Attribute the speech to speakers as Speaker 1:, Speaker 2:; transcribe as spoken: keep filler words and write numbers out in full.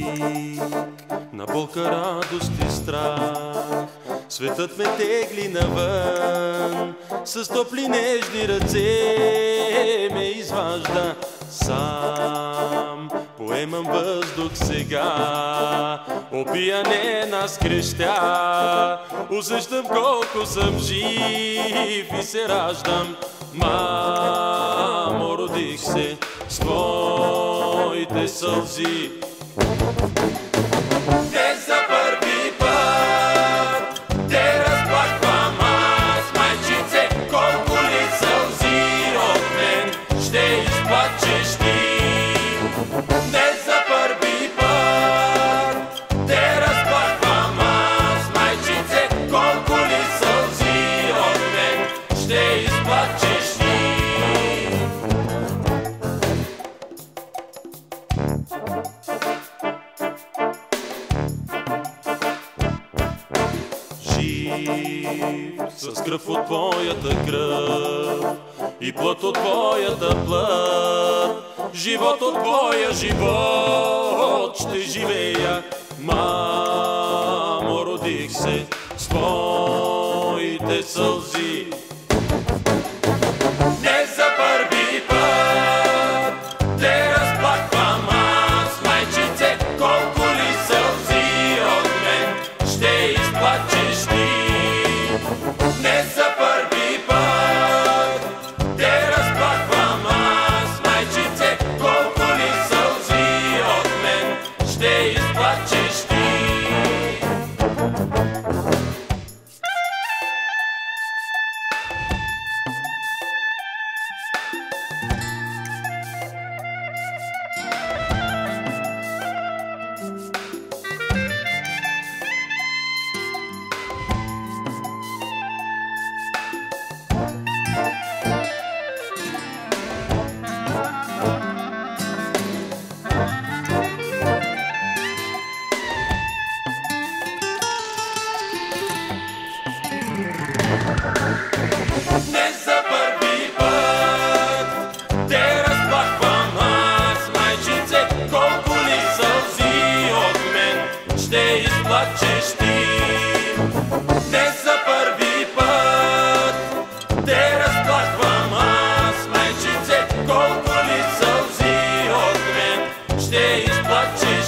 Speaker 1: на болка, радост и страх. Светът ме тегли навън, с топли нежни ръце ме изважда сам. Поемам въздух сега, опияне на скрещя. Усещам колко съм жив и се раждам. Мамо, родих се с твоите сълзи. Не за първи път те разплаквам аз, майчице, колко ли сълзи от мен ще изплачеш ти. Не за първи път те разплаквам аз, майчице, колко ли сълзи от мен ще изплачеш ти. Жив с кръв от твоята кръв и плът от твоята плът, живот от твоя живот ще живея. Мамо, родих се с твоите сълзи. Не за първи път те разплаквам аз, майчице, колко ли сълзи от мен ще изплачеш ти. Не за първи път те разплаквам аз, майчице, колко ли сълзи от мен ще изплачеш ти. Не за първи път те разплаквам аз, майчице, колко ли сълзи от мен ще изплачеш ти. Не за първи път те разплаквам аз, майчице, колко ли сълзи от мен ще изплачеш